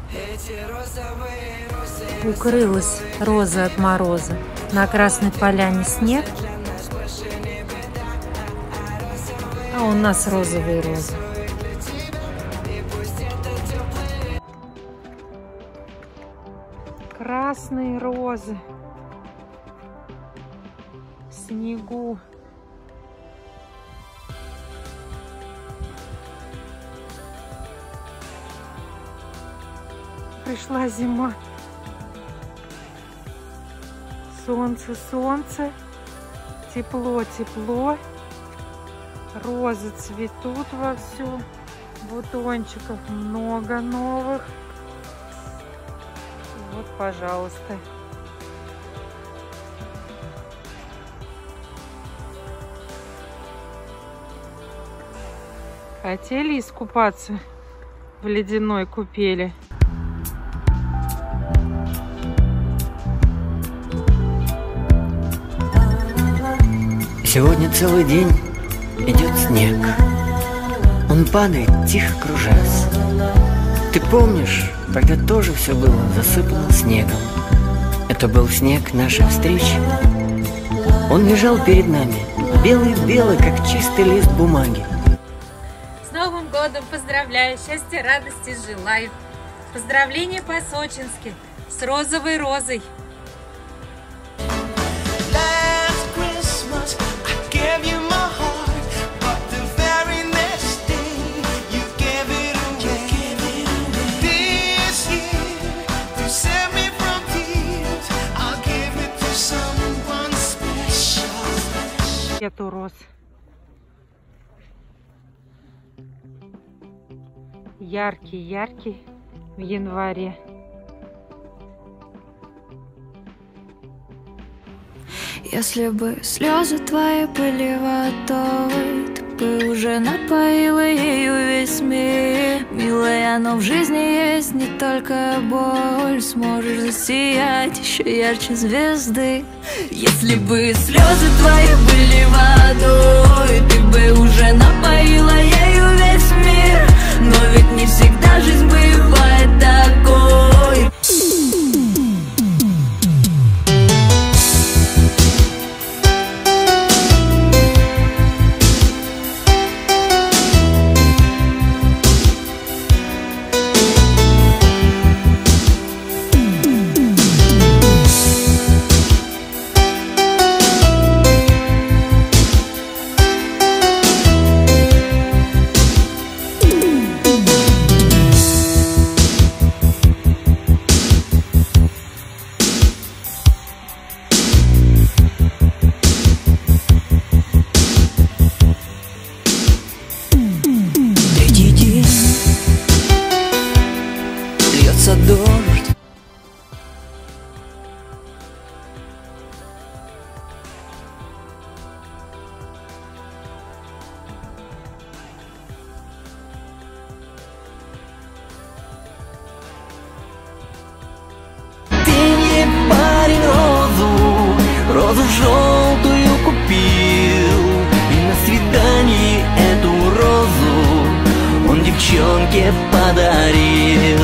Укрылась роза от мороза. На Красной Поляне снег, а у нас розовые розы. Красные розы в снегу. Пришла зима. Солнце, солнце, тепло, тепло. Розы цветут вовсю. Бутончиков много новых. Вот, пожалуйста. Хотели искупаться в ледяной купели? Сегодня целый день идет снег. Он падает, тихо кружась. Ты помнишь, тогда тоже все было засыпано снегом. Это был снег нашей встречи. Он лежал перед нами, белый-белый, как чистый лист бумаги. С Новым годом поздравляю, счастья, радости желаю. Поздравления по-сочински с розовой розой. Эту роз. Яркий в январе. Если бы слезы твои были водой, ты бы уже напоила ею весь мир. Милая, но в жизни есть не только боль. Сможешь засиять еще ярче звезды. Если бы слезы твои были водой, ты бы уже напоила ею весь мир. Но ведь не всегда жизнь бывает такой. Дождь. Ты не парень розу желтую купил, и на свидании эту розу он девчонке подарил.